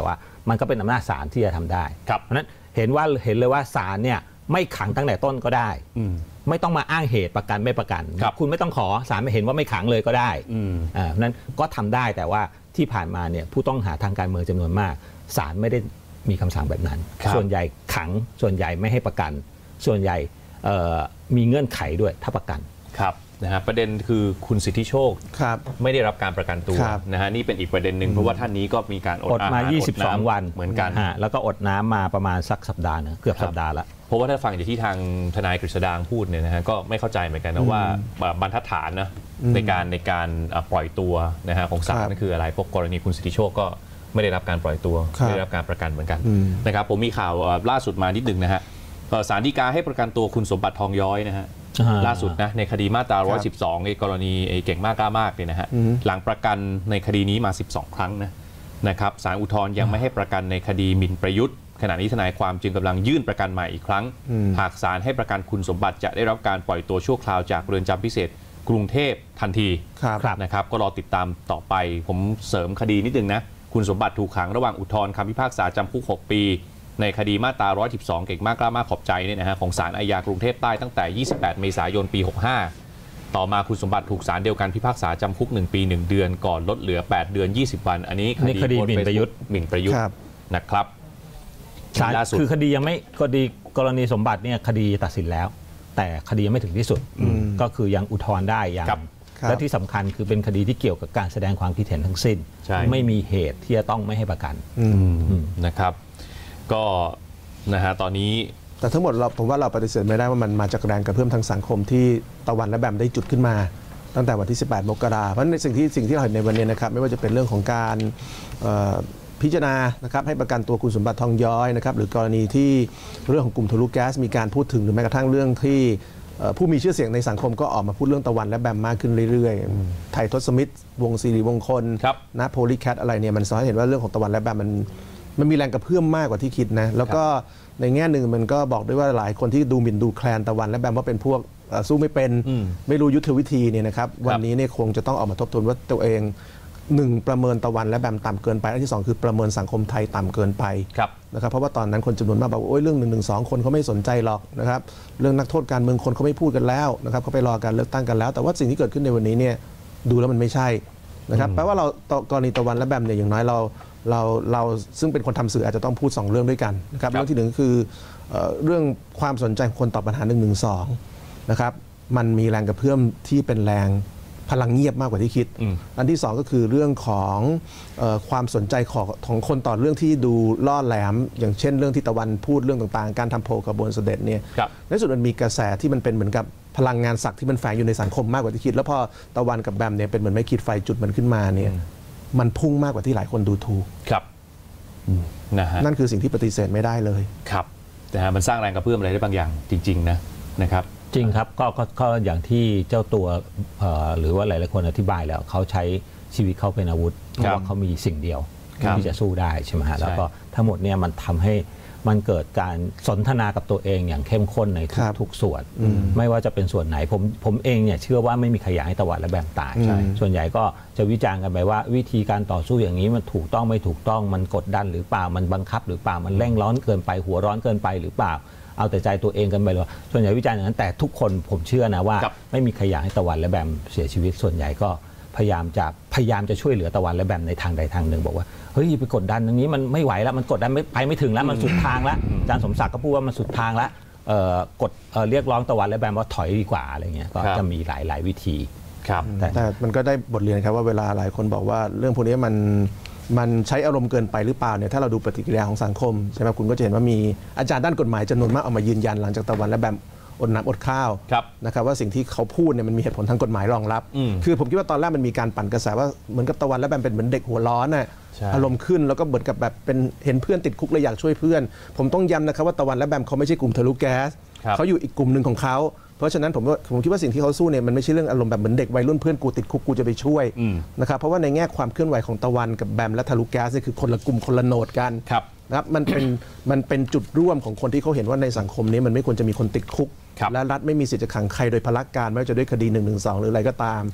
Speaker 3: มันก็เป็นอำนาจศาลที่จะทำได้เพราะนั้นเห็นว่าเห็นเลยว่าศาลเนี่ยไม่ขังตั้งแต่ต้นก็ได้ไม่ต้องมาอ้างเหตุประกันไม่ประกัน ค, คุณไม่ต้องขอศาลไม่เห็นว่าไม่ขังเลยก็ได้อ่าเพราะนั้นก็ทำได้แต่ว่าที่ผ่านมาเนี่ยผู้ต้องหาทางการเมืองจำนวนมากศาลไม่ได้มีคำสั่งแบบนั้นส่วนใหญ่ขังส่วนใหญ่ไม่ให้ประกันส่วนใหญ่มีเงื่อนไขด้วยถ้าประกัน
Speaker 1: ครับนะฮะประเด็นคือคุณสิทธิโชคไม่ได้รับการประกันตัวนะฮะนี่เป็นอีกประเด็นหนึ่งเพราะว่าท่านนี้ก็มีการอดอาหาร
Speaker 3: มายี่สิบสองวัน
Speaker 1: เหมือนกัน
Speaker 3: แล้วก็อดน้ำมาประมาณสักสัปดาห์นึงเกือบสัปดาห์ละ
Speaker 1: เพราะว่าถ้าฟังจากที่ทางทนายกฤษดางพูดเนี่ยนะฮะก็ไม่เข้าใจเหมือนกันนะว่าบรรทัดฐานนะในการในการปล่อยตัวนะฮะของศาลนั่นคืออะไรพวกกรณีคุณสิทธิโชคก็ไม่ได้รับการปล่อยตัวไม่ได้รับการประกันเหมือนกันนะครับผมมีข่าวล่าสุดมานิดนึงนะฮะศาลฎีกาให้ประกันตัวคุณสมบัติทองย้อยนะฮะล่าสุดนะในคดีมาตราหนึ่งร้อยสิบสองในกรณีเก่งมากกล้ามากเนี่ยนะฮะหลังประกันในคดีนี้มาสิบสองครั้งนะนะครับศาลอุทธรณ์ยังไม่ให้ประกันในคดีหมิ่นประยุทธ์ขณะนี้ทนายความจึงกำลังยื่นประกันใหม่อีกครั้งหากศาลให้ประกันคุณสมบัติจะได้รับการปล่อยตัวชั่วคราวจากเรือนจำพิเศษกรุงเทพทันทีนะครับก็รอติดตามต่อไปผมเสริมคดีนิดนึงนะคุณสมบัติถูกขังระหว่างอุทธรณ์คำพิพากษาจำคุกหกปีในคดีมาตราหนึ่งร้อยสิบสองเก่งมากกล้ามากขอบใจเนี่ยนะฮะของศาลอาญากรุงเทพใต้ตั้งแต่ยี่สิบแปดเมษายนปีหกห้าต่อมาคุณสมบัติถูกศาลเดียวกันพิพากษาจำคุกหนึ่งปีหนึ่งเดือนก่อนลดเหลือแปดเดือนยี่สิบวันอันนี้
Speaker 3: คดีหมิ่นประยุทธ์
Speaker 1: หมิ่นประยุทธ์นะครับ
Speaker 3: คือคดียังไม่คดีกรณีสมบัติเนี่ยคดีตัดสินแล้วแต่คดียังไม่ถึงที่สุดก็คือยังอุทธรณ์ได้ยังและที่สำคัญคือเป็นคดีที่เกี่ยวกับการแสดงความคิดเห็นทั้งสิ้นไม่มีเหตุที่จะต้องไม่ให้ประกัน
Speaker 1: นะครับก็นะฮะตอนนี้
Speaker 2: แต่ทั้งหมดเราผมว่าเราปฏิเสธไม่ได้ว่ามันมาจากแรงกระเพื่อมทางสังคมที่ตะวันและแบมได้จุดขึ้นมาตั้งแต่วันที่สิบแปดมกราเพราะในสิ่งที่สิ่งที่เราเห็นในวันนี้นะครับไม่ว่าจะเป็นเรื่องของการพิจารณานะครับให้ประกันตัวคุณสมบัติทองย้อยนะครับหรือกรณีที่เรื่องของกลุ่มทะลุแก๊สมีการพูดถึงหรือแม้กระทั่งเรื่องที่ผู้มีชื่อเสียงในสังคมก็ออกมาพูดเรื่องตะวันและแบมมากขึ้นเรื่อยๆไทยทศมิตรวงศิริวงคลนะโพลีแคทอะไรเนี่ยมันสอนให้เห็นว่าเรื่องของตะวันและแบมมันมันมีแรงกระเพื่อมมากกว่าที่คิดนะแล้วก็ในแง่หนึ่งมันก็บอกด้วยว่าหลายคนที่ดูหมิ่นดูแคลนตะวันและแบมว่าเป็นพวกสู้ไม่เป็นไม่รู้ยุทธวิธีเนี่ยนะครับวันนี้เนี่ยคงจะต้องออกมาทบทวนว่าตัวเองหนึ่งประเมินตะวันและแบมต่ำเกินไปอันที่สองคือประเมินสังคมไทยต่ำเกินไปนะครับเพราะว่าตอนนั้นคนจำนวนมากบอกว่าโอ้ยเรื่องหนึ่งหนึ่งสองคนเขาไม่สนใจหรอกนะครับเรื่องนักโทษการเมืองคนเขาไม่พูดกันแล้วนะครับเขาไปรอการเลือกตั้งกันแล้วแต่ว่าสิ่งที่เกิดขึ้นในวันนี้เนี่ยดูแล้วมันไม่ใช่นะครับแปลว่าเรากรณีตะวันและแบมเนี่ยอย่างน้อยเราเราเราซึ่งเป็นคนทำสื่ออาจจะต้องพูดสองเรื่องด้วยกันนะครับเรื่องที่หนึ่งคือเรื่องความสนใจของคนต่อปัญหาหนึ่งหนึ่งสองนะครับมันมีแรงกระเพื่อมที่เป็นแรงพลังเงียบมากกว่าที่คิดอันที่สองก็คือเรื่องของเอ่อความสนใจของของคนต่อเรื่องที่ดูล่อแหลมอย่างเช่นเรื่องที่ตะวันพูดเรื่องต่างๆการทำโพลกระบวนเสด็จเนี่ยในสุดมันมีกระแสที่มันเป็นเหมือนกับพลังงานศักดิ์ที่มันแฝงอยู่ในสังคมมากกว่าที่คิดแล้วพอตะวันกับแบมเนี่ยเป็นเหมือนไม่ขีดไฟจุดมันขึ้นมาเนี่ยมันพุ่งมากกว่าที่หลายคนดูถูก
Speaker 1: ครับนะฮะ
Speaker 2: นั่นคือสิ่งที่ปฏิเสธไม่ได้เลย
Speaker 1: ครับนะฮะมันสร้างแรงกระเพื่อมอะไรได้บางอย่างจริงๆนะนะครับ
Speaker 3: จริงครับก็ก็อย่างที่เจ้าตัวหรือว่าหลายๆคนอธิบายแล้วเขาใช้ชีวิตเขาเป็นอาวุธเพราะว่าเขามีสิ่งเดียวที่จะสู้ได้ใช่ไหมฮะแล้วก็ทั้งหมดเนี่ยมันทำให้มันเกิดการสนทนากับตัวเองอย่างเข้มข้นในทุกๆส่วนไม่ว่าจะเป็นส่วนไหนผมผมเองเนี่ยเชื่อว่าไม่มีใครอยากให้ตะวันและแบมตายส่วนใหญ่ก็จะวิจารณ์กันไปว่าวิธีการต่อสู้อย่างนี้มันถูกต้องไม่ถูกต้องมันกดดันหรือเปล่ามันบังคับหรือเปล่ามันเร่งร้อนเกินไปหัวร้อนเกินไปหรือเปล่าเอาแต่ใจตัวเองกันไปเลยส่วนใหญ่วิจารณ์อย่างนั้นแต่ทุกคนผมเชื่อนะว่าไม่มีใครอยากให้ตะวันและแบมเสียชีวิตส่วนใหญ่ก็พยายามจะพยายามจะช่วยเหลือตะวันและแบมในทางใดทางหนึ่งบอกว่าเฮ้ยไปกดดันอย่างนี้มันไม่ไหวแล้วมันกดดันไม่ไปไม่ถึงแล้วมันสุดทางแล้วอาจารย์สมศักดิ์ก็พูดว่ามันสุดทางแล้วกดเรียกร้องตะวันและแบมว่าถอยดีกว่าอะไรเงี้ยก็จะมีหลายหลายวิธี
Speaker 2: ครับแต่มันก็ได้บทเรียนครับว่าเวลาหลายคนบอกว่าเรื่องพวกนี้มันมันใช้อารมณ์เกินไปหรือเปล่าเนี่ยถ้าเราดูปฏิกิริยาของสังคมใช่ไหมคุณก็จะเห็นว่ามีอาจารย์ด้านกฎหมายจำนวนมากออกมายืนยันหลังจากตะวันและแบมอดน้ำอดข้าวนะครับว่าสิ่งที่เขาพูดเนี่ยมันมีเหตุผลทางกฎหมายรองรับคือผมคิดว่าตอนแรกมันมีการปั่นกระแสว่าเหมือนกับตะวันและแบมเป็นเหมือนเด็กหัวร้อนน่ะอารมณ์ขึ้นแล้วก็เหมือนกับแบบเป็นเห็นเพื่อนติดคุกเลยอยากช่วยเพื่อนผมต้องย้ำนะครับว่าตะวันและแบมเขาไม่ใช่กลุ่มทะลุแก๊สเขาอยู่อีกกลุ่มหนึ่งของเขาเพราะฉะนั้นผมผมคิดว่าสิ่งที่เขาสู้เนี่ยมันไม่ใช่เรื่องอารมณ์แบบเหมือนเด็กวัยรุ่นเพื่อนกูติดคุกกูจะไปช่วยนะครับเพราะว่าในแง่ความเคลื่อนไหวของตะวันกับแบมและทะลุแก๊สนี่คือคนละกลุ่มคนละโหนดกันนะครับมันเป็นมันเป็นจุดร่วมของคนที่เขาเห็นว่าในสังคมนี้มันไม่ควรจะมีคนติดคุกและรัฐไม่มีสิทธิ์จะขังใครโดยพละการไม่ว่าจะด้วยคดีหนึ่งหนึ่งสองหรืออะไรก็ตาม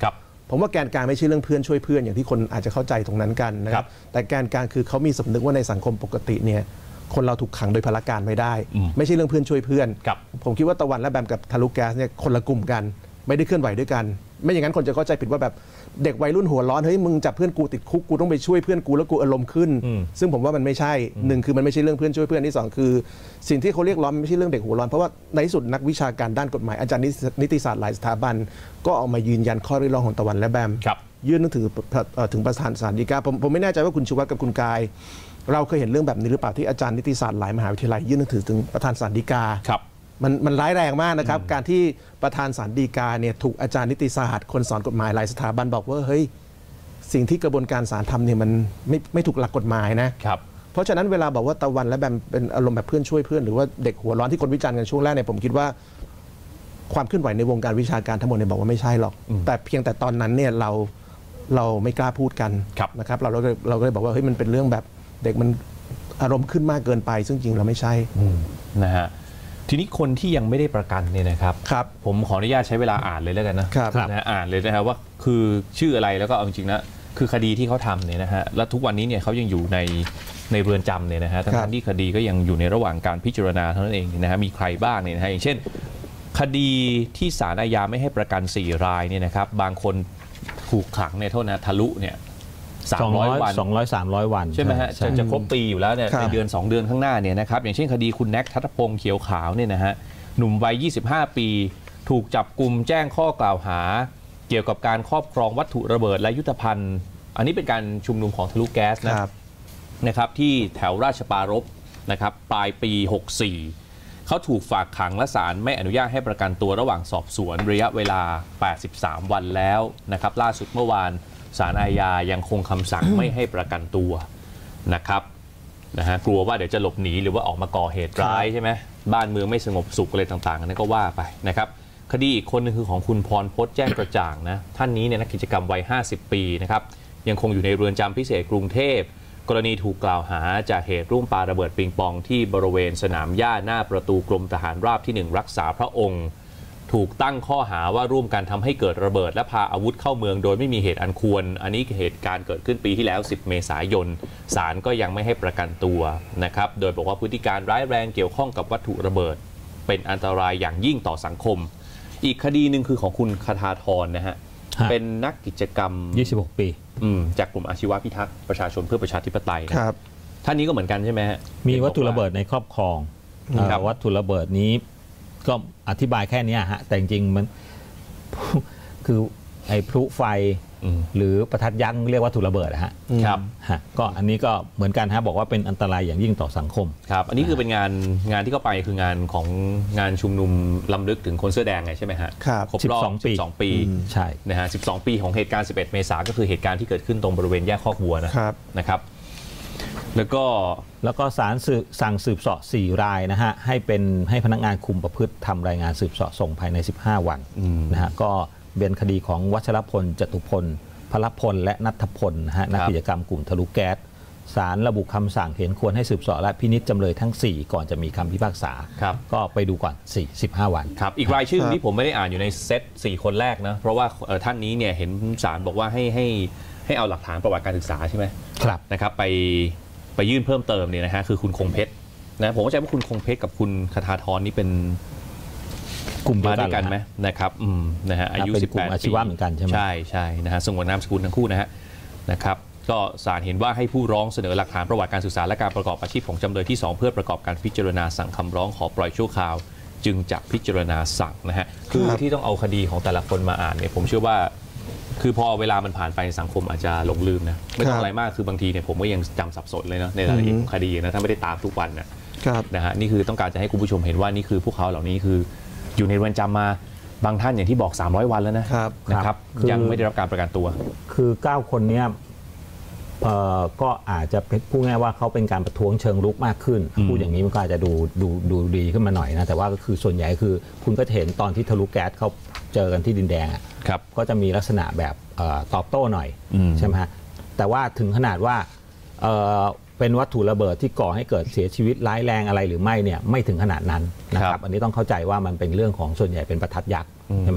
Speaker 2: ผมว่าแกนกลางไม่ใช่เรื่องเพื่อนช่วยเพื่อนอย่างที่คนอาจจะเข้าใจตรงนั้นกันนะครับแต่แกนกลางคือเขามีสำนึกว่าในสังคมปกติเนี่ยคนเราถูกขังโดยพละการไม่ได้ไม่ใช่เรื่องเพื่อนช่วยเพื่อนผมคิดว่าตะวันและแบมกับทะลุแก๊สเนี่ยคนละกลุ่มกันไม่ได้เคลื่อนไหวด้วยกันไม่อย่างนั้นคนจะเข้าใจผิดว่าแบบเด็กวัยรุ่นหัวร้อนเฮ้ยมึงจับเพื่อนกูติดคุกกูต้องไปช่วยเพื่อนกูแล้วกูอารมณ์ขึ้นซึ่งผมว่ามันไม่ใช่หนึ่งคือมันไม่ใช่เรื่องเพื่อนช่วยเพื่อนที่สองคือสิ่งที่เขาเรียกร้องไม่ใช่เรื่องเด็กหัวร้อนเพราะว่าในที่สุดนักวิชาการด้านกฎหมายอาจารย์นิติศาสตร์หลายสถาบันก็ออกมายืนยันข้อเรียกร้องของตะวันและแบมยื่นหนังสือถึงประธานศาลฎีกาผมผมไม่แน่ใจว่าคุณชูวัฒน์กับคุณกายเราเคยเห็นเรื่องแบบนี้หรือเปล่าที่อาจารย์นิติศาสตร์หลายมหาวิทยาลัยยื่นหนังสือถึงประธานศาลฎีกามันมันร้ายแรงมากนะครับการที่ประธานศาลฎีกาเนี่ยถูกอาจารย์นิติศาสตร์คนสอนกฎหมายหลายสถาบันบอกว่าเฮ้ยสิ่งที่กระบวนการศาลทำเนี่ยมันไม่ไม่ถูกหลักกฎหมายนะครับเพราะฉะนั้นเวลาบอกว่าตะวันและแบมเป็นอารมณ์แบบเพื่อนช่วยเพื่อนหรือว่าเด็กหัวร้อนที่คนวิจารณ์กันช่วงแรกเนี่ยผมคิดว่าความเคลื่อนไหวในวงการวิชาการทั้งหมดเนี่ยบอกว่าไม่ใช่หรอกแต่เพียงแต่ตอนนั้นเนี่ยเราเราไม่กล้าพูดกันนะครับเราเราเราก็เลยบอกว่าเฮ้ยมันเป็นเรื่องแบบเด็กมันอารมณ์ขึ้นมากเกินไปซึ่งจริงเราไม่ใช่
Speaker 1: นะฮะทีนี้คนที่ยังไม่ได้ประกันเนี่ยนะครับ
Speaker 2: ครับ
Speaker 1: ผมขออนุญาตใช้เวลาอ่านเลยแล้วกันนะครับนะอ่านเลยนะครับว่าคือชื่ออะไรแล้วก็เอาจริงๆนะคือคดีที่เขาทำเนี่ยนะฮะและทุกวันนี้เนี่ยเขายังอยู่ในในเรือนจำเนี่ยนะฮะทั้งที่คดีก็ยังอยู่ในระหว่างการพิจารณาเท่านั้นเองนะฮะมีใครบ้างเนี่ยนะฮะอย่างเช่นคดีที่ศาลอาญาไม่ให้ประกันสี่รายเนี่ยนะครับบางคนถูกขังเนี่ยโทษนะทะลุเนี่ยสามร้อยวัน
Speaker 3: สองร้อย สามร้อยวัน
Speaker 1: ใช่ไหมฮะจะจะครบปีอยู่แล้วเนี่ยในเดือนสองเดือนข้างหน้าเนี่ยนะครับอย่างเช่นคดีคุณแน็กทัตพงษ์เขียวขาวเนี่ยนะฮะหนุ่มวัยยี่สิบห้าปีถูกจับกุมแจ้งข้อกล่าวหาเกี่ยวกับการครอบครองวัตถุระเบิดและยุทโธภัณฑ์อันนี้เป็นการชุมนุมของทะลุแก๊สนะนะครับที่แถวราชปารภนะครับปลายปีหกสี่เขาถูกฝากขังและศาลไม่อนุญาตให้ประกันตัวระหว่างสอบสวนระยะเวลาแปดสิบสามวันแล้วนะครับล่าสุดเมื่อวานศาลอาญายังคงคำสั่งไม่ให้ประกันตัวนะครับนะฮะกลัวว่าเดี๋ยวจะหลบหนีหรือว่าออกมาก่อเหตุร้ายใช่ไหมบ้านเมืองไม่สงบสุขอะไรต่างๆนั่นก็ว่าไปนะครับคดีอีกคนนึงคือของคุณพรพจน์แจ้งกระจ่างนะท่านนี้เนี่ยนักกิจกรรมวัยห้าสิบปีนะครับยังคงอยู่ในเรือนจำพิเศษกรุงเทพกรณีถูกกล่าวหาจากเหตุร่วมปาระเบิดปิงปองที่บริเวณสนามหญ้าหน้าประตูกรมทหารราบที่หนึ่งรักษาพระองค์ถูกตั้งข้อหาว่าร่วมกันทำให้เกิดระเบิดและพาอาวุธเข้าเมืองโดยไม่มีเหตุอันควรอันนี้เหตุการณ์เกิดขึ้นปีที่แล้วสิบเมษายนศาลก็ยังไม่ให้ประกันตัวนะครับโดยบอกว่าพฤติการร้ายแรงเกี่ยวข้องกับวัตถุระเบิดเป็นอันตรายอย่างยิ่งต่อสังคมอีกคดีหนึ่งคือของคุณคทาธรนะฮะเป็นนักกิจกรรม
Speaker 3: ยี่สิบหกปี
Speaker 1: จากกลุ่มอาชีวะพิทักษ์ประชาชนเพื่อประชาธิปไตยนะครับท่านนี้ก็เหมือนกันใช่ไหมฮะ
Speaker 3: มีวัตถุระเบิดในครอบครองวัตถุระเบิดนี้ก็อธิบายแค่นี้ฮะแต่จริงๆมันคือไอ้พลุไฟหรือประทัดยักษ์เรียกว่าวัตถุระเบิดนะฮะ
Speaker 1: ครับ
Speaker 3: ก็อันนี้ก็เหมือนกันฮะบอกว่าเป็นอันตรายอย่างยิ่งต่อสังคม
Speaker 1: ครับอันนี้คือเป็นงานงานที่เข้าไปคืองานของงานชุมนุมรำลึกถึงคนเสื้อแดงไงใช่ไหมฮะครบรอบสิบสองปี
Speaker 3: ใช่
Speaker 1: นะฮะสิบสองปีของเหตุการณ์สิบเอ็ดเมษายนก็คือเหตุการณ์ที่เกิดขึ้นตรงบริเวณแยกคอกวัวนะครับนะครับแล้วก็
Speaker 3: แล้วก็ศาลสั่งสืบเสาะสี่รายนะฮะให้เป็นให้พนักงานคุมประพฤติทำรายงานสืบเสาะส่งภายในสิบห้าวันนะฮะก็เป็นคดีของวัชรพลจตุพลพลพลและณัฐพลนะฮะนักกิจกรรมกลุ่มทะลุแก๊สศาลระบุคำสั่งเห็นควรให้สืบเสาะและพินิจจำเลยทั้งสี่ก่อนจะมีคำพิพากษาก็ไปดูก่อนสี่ สิบห้าวัน
Speaker 1: ครับอีกรายชื่อที่ผมไม่ได้อ่านอยู่ในเซตสี่คนแรกนะเพราะว่าท่านนี้เนี่ยเห็นศาลบอกว่าให้ให้ให้เอาหลักฐานประวัติการศึกษาใช่ไหม
Speaker 3: ครับ
Speaker 1: นะครับไปไปยื่นเพิ่มเติมเนี่ยนะฮะคือคุณคงเพชรนะผมเข้าใจว่าคุณคงเพชรกับคุณคทาธรนี่เป็น
Speaker 3: กลุ่ม
Speaker 1: มาด้วยกันไหมนะครับอืมนะฮะอายุสิบแปดปี
Speaker 3: อาชีวะเหมือนกันใช่ไหม
Speaker 1: ใช่ใช่นะฮะสงวนนามสกุลทั้งคู่นะฮะนะครับก็ศาลเห็นว่าให้ผู้ร้องเสนอหลักฐานประวัติการศึกษาและการประกอบอาชีพของจำเลยที่สองเพื่อประกอบการพิจารณาสั่งคำร้องขอปล่อยชั่วคราวจึงจะพิจารณาสั่งนะฮะคือที่ต้องเอาคดีของแต่ละคนมาอ่านเนี่ยผมเชื่อว่าคือพอเวลามันผ่านไปสังคมอาจจะหลงลืมนะไม่ต้องอะไรมากคือบางทีเนี่ยผมก็ยังจำสับสนเลยนะในรายละเอียดของคดีนะถ้าไม่ได้ตามทุกวันนะนะฮะนี่คือต้องการจะให้คุณผู้ชมเห็นว่านี่คือพวกเขาเหล่านี้คืออยู่ในเรือนจำมาบางท่านอย่างที่บอกสามร้อยวันแล้วนะครับนะครับยังไม่ได้รับการประกันตัว
Speaker 3: คือเก้าคนเนี้ยก็อาจจะพูดง่ายว่าเขาเป็นการประท้วงเชิงรุกมากขึ้นพูดอย่างนี้มันก็อาจจะดูดูดูดีขึ้นมาหน่อยนะแต่ว่าก็คือส่วนใหญ่คือคุณก็เห็นตอนที่ทะลุแก๊สเขาเจอกันที่ดินแดงก็จะมีลักษณะแบบตอบโต้หน่อยใช่ไหมฮะแต่ว่าถึงขนาดว่าเป็นวัตถุระเบิดที่ก่อให้เกิดเสียชีวิตร้ายแรงอะไรหรือไม่เนี่ยไม่ถึงขนาดนั้นนะครับอันนี้ต้องเข้าใจว่ามันเป็นเรื่องของส่วนใหญ่เป็นประทัดยักษ์ใช่ไหม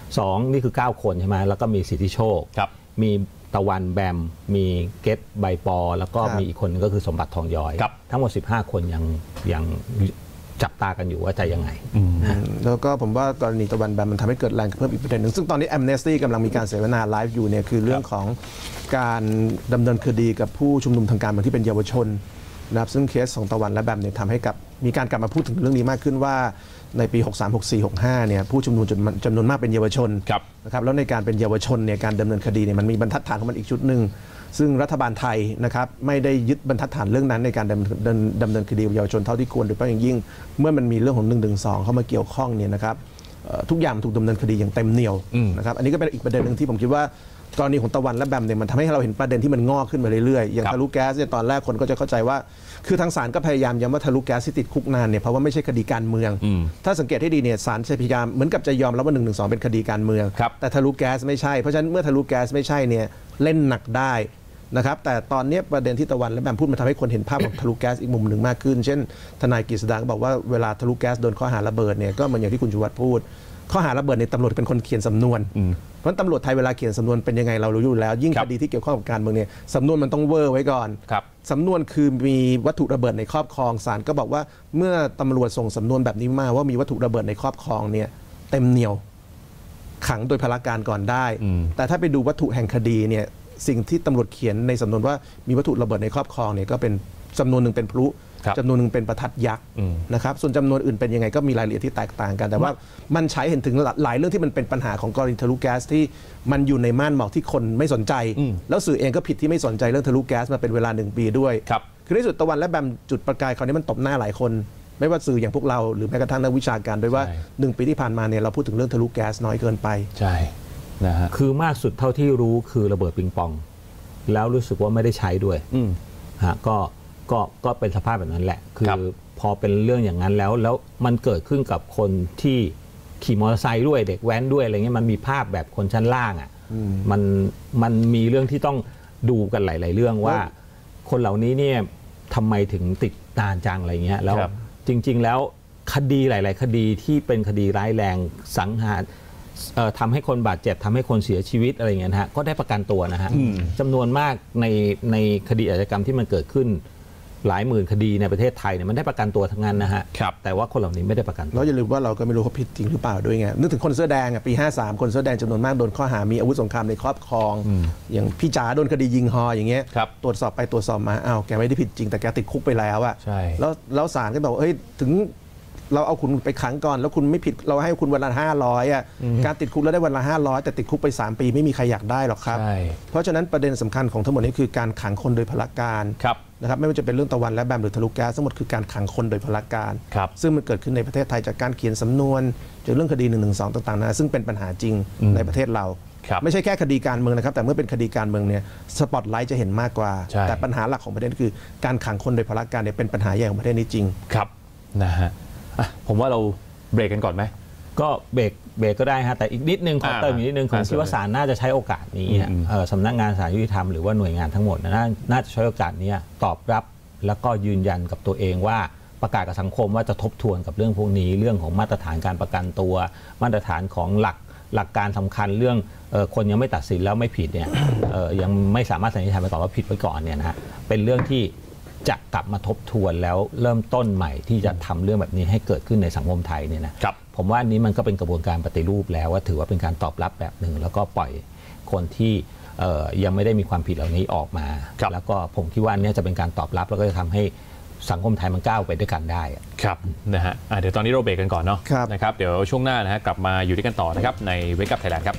Speaker 3: สองนี่คือเก้าคนใช่ไหมแล้วก็มีสิทธิโชคมีตะวันแบมมีเกตใบปอแล้วก็มีอีกคนนึงก็คือสมบัติทองย้อยทั้งหมดสิบห้าคนยังยังจับตากันอยู่ว่าจะยังไง
Speaker 2: แล้วก็ผมว่ากรณีตะวันแบมมันทำให้เกิดแรงเพิ่มอีกประเด็นหนึ่งซึ่งตอนนี้ Amnesty กำลังมีการเสวนาไลฟ์อยู่เนี่ยคือเรื่องของการดำเนินคดีกับผู้ชุมนุมทางการเมืองที่เป็นเยาวชนนะครับซึ่งเคสของตะวันและแบมเนี่ยทำให้กับมีการกลับมาพูดถึงเรื่องนี้มากขึ้นว่าในปีหกสาม หกสี่ หกห้าเนี่ยผู้ชุมนุมจำนวนมากเป็นเยาวชนนะครับแล้วในการเป็นเยาวชนเนี่ยการดำเนินคดีเนี่ยมันมีบรรทัดฐานของมันอีกชุดหนึ่งซึ่งรัฐบาลไทยนะครับไม่ได้ยึดบรรทัดฐานเรื่องนั้นในการดำเนินดำเนินคดีเยาวชนเท่าที่ควรโดยเฉพาะอย่างยิ่งเมื่อมันมีเรื่องของหนึ่งหนึ่งสองเข้ามาเกี่ยวข้องเนี่ยนะครับทุกอย่างถูกดำเนินคดีอย่างเต็มเหนี่ยวนะครับอันนี้ก็เป็นอีกประเด็นหนึ่งที่ผมคิดว่ากรณีของตะวันและแบมเนี่ยมันทำให้เราเห็นประเด็นที่มันงอกขึ้นมาเรื่อยๆอย่างทะลุแก๊สเนี่ยตอนแรกคนก็จะเข้าใจว่าคือทางศาลก็พยายามย้ำว่าทะลุแก๊สที่ติดคุกนานเนี่ยเพราะว่าไม่ใช่คดีการเมืองถ้าสังเกตให้ดีเนี่ยศาลพยายามเหมือนกับจะยอมรับว่าหนึ่งหนึ่งสองเป็นคดีการเมืองแต่ทะลุแก๊สไม่ใช่เพราะฉะนั้นเมื่อทะลุแก๊สไม่ใช่เนี่ยเล่นหนักได้นะครับแต่ตอนนี้ประเด็นที่ตะวันและแบมพูดมันทำให้คนเห็นภาพของทะลุแก๊สอีกมุมหนึ่งมากขึ้นเช่นทนายกฤษดาบอกว่าเวลาทะลุแก๊สโดนข้อหาระเบิดเนี่ยก็เหมือนอย่างที่คุณชูวัฒน์พูดข้อหาระเบิดในตำรวจเป็นคนเขียนสำนวนเพราะตำรวจไทยเวลาเขียนสำนวนเป็นยังไงเรารู้อยู่แล้วยิ่งคดีที่เกี่ยวข้องกับการเมืองเนี่ยสำนวนมันต้องเวอร์ไว้ก่อนสำนวนคือมีวัตถุระเบิดในครอบครองศาลก็บอกว่าเมื่อตำรวจส่งสำนวนแบบนี้มาว่ามีวัตถุระเบิดในครอบครองเนี่ยเต็มเหนียวขังโดยพลการก่อนได้แต่ถ้าไปดูวัตถุแห่งคดีเนี่ยสิ่งที่ตำรวจเขียนในสำนวนว่ามีวัตถุระเบิดในครอบครองเนี่ยก็เป็นจำนวนหนึ่งเป็นพลุจำนวนหนึ่งเป็นประทัดยักษ์นะครับส่วนจำนวนอื่นเป็นยังไงก็มีรายละเอียดที่แตกต่างกันแต่ว่ามันใช้เห็นถึงหลายเรื่องที่มันเป็นปัญหาของกรณีทะลุแก๊สที่มันอยู่ในม่านหมอกที่คนไม่สนใจแล้วสื่อเองก็ผิดที่ไม่สนใจเรื่องทะลุแก๊สมาเป็นเวลาหนึ่งปีด้วยคือในสุดตะวันและแบมจุดประกายคราวนี้มันตบหน้าหลายคนไม่ว่าสื่ออย่างพวกเราหรือแม้กระทั่งนักวิชาการด้วยว่าหนึ่งปีที่ผ่านมาเนี่ยเราพูดถึงเรื่องทะลุแก๊สน้อยเกินไป
Speaker 1: ใช่นะฮะ
Speaker 3: คือมากสุดเท่าที่รู้คือระเบิดปิงปองแล้วรู้สึกว่าไม่ได้ใช้ด้วยฮะก็ก็ก็เป็นสภาพแบบนั้นแหละคือพอเป็นเรื่องอย่างนั้นแล้วแล้วมันเกิดขึ้นกับคนที่ขี่มอเตอร์ไซค์ด้วยเด็กแว้นด้วยอะไรเงี้ยมันมีภาพแบบคนชั้นล่างอ่ะมันมันมีเรื่องที่ต้องดูกันหลายๆเรื่องว่าคนเหล่านี้เนี่ยทำไมถึงติดนานจังอะไรเงี้ยแล้วจริงๆแล้วคดีหลายๆคดีที่เป็นคดีร้ายแรงสังหารทำให้คนบาดเจ็บทำให้คนเสียชีวิตอะไรเงี้ยนะฮะก็ได้ประกันตัวนะฮะจำนวนมากในในคดีอาชญากรรมที่มันเกิดขึ้นหลายหมื่นคดีในประเทศไทยเนี่ยมันได้ประกันตัวทั้งนั้นนะฮะแต่ว่าคนเหล่านี้ไม่ได้ประกันตัว
Speaker 2: แล้วอย่าลืมว่าเราก็ไม่รู้เขาผิดจริงหรือเปล่าด้วยไงนึกถึงคนเสื้อแดงอ่ะปีห้าสามคนเสื้อแดงจำนวนมากโดนข้อหามีอาวุธสงครามในครอบครองอย่างพี่จ๋าโดนคดียิงฮออย่างเงี้ยตรวจสอบไปตรวจสอบมาอ้าวแกไม่ได้ผิดจริงแต่แกติดคุกไปแล้วอ่ะแล้วแล้วศาลก็บอกเฮ้ยถึงเราเอาคุณไปขังก่อนแล้วคุณไม่ผิดเราให้คุณวันละห้าร้อยอ่ะการติดคุกแล้วได้วันละห้าร้อยแต่ติดคุกไปสามปีไม่มีใครอยากได้หรอกครับเพราะฉะนั้นประเด็นสำคัญของทั้งหมดนี้คือการขังคนโดยพลการนะครับไม่ว่าจะเป็นเรื่องตะวันและแบมหรือทะลุแก๊สทั้งหมดคือการขังคนโดยพลการซึ่งมันเกิดขึ้นในประเทศไทยจากการเขียนสำนวนจากเรื่องคดีหนึ่งหนึ่งสองต่างๆนะซึ่งเป็นปัญหาจริงในประเทศเราไม่ใช่แค่คดีการเมืองนะครับแต่เมื่อเป็นคดีการเมืองเนี่ยสปอตไลท์จะเห็นมากกว่าแต่ปัญหาหลักของประเทศคือการขังคนโดยพลการเนี่ยเป็นปัญหาใหญ่ของประเทศนี้จริง
Speaker 1: ครับนะฮะผมว่าเราเบรกกันก่อนไหม
Speaker 3: ก็เบรกเบรกก็ได้ฮะแต่อีกนิดนึงขอเติมอีกนิดนึงผมคิดว่าศาลน่าจะใช้โอกาสนี้สำนักงานศาลยุติธรรมหรือว่าหน่วยงานทั้งหมดน่าน่าจะใช้โอกาสนี้ตอบรับแล้วก็ยืนยันกับตัวเองว่าประกาศกับสังคมว่าจะทบทวนกับเรื่องพวกนี้เรื่องของมาตรฐานการประกันตัวมาตรฐานของหลักหลักการสำคัญเรื่องคนยังไม่ตัดสินแล้วไม่ผิดเนี่ยยังไม่สามารถสันนิษฐานไปก่อนว่าผิดไว้ก่อนเนี่ยนะฮะเป็นเรื่องที่จะกลับมาทบทวนแล้วเริ่มต้นใหม่ที่จะทำเรื่องแบบนี้ให้เกิดขึ้นในสังคมไทยเนี่ยนะผมว่าอันนี้มันก็เป็นกระบวนการปฏิรูปแล้วว่าถือว่าเป็นการตอบรับแบบหนึ่งแล้วก็ปล่อยคนที่ยังไม่ได้มีความผิดเหล่านี้ออกมาแล้วก็ผมคิดว่านี้จะเป็นการตอบรับแล้วก็จะทำให้สังคมไทยมันก้าวไปด้วยกันได้
Speaker 1: ครับนะฮะเดี๋ยวตอนนี้เราเบรกกันก่อนเนาะนะครับเดี๋ยวช่วงหน้านะฮะกลับมาอยู่ด้วยกันต่อนะครับใน Wake Up Thailand ครับ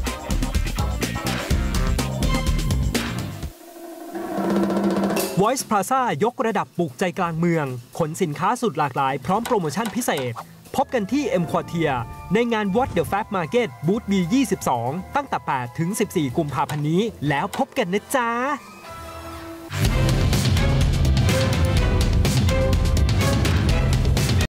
Speaker 5: Voice Plaza ยกระดับปลุกใจกลางเมืองขนสินค้าสุดหลากหลายพร้อมโปรโมชั่นพิเศษพบกันที่ M Quartier ในงาน What the Fab Market บูธ บี ยี่สิบสองตั้งแต่แปดถึงสิบสี่กุมภาพันธ์นี้แล้วพบกันนะจ๊ะ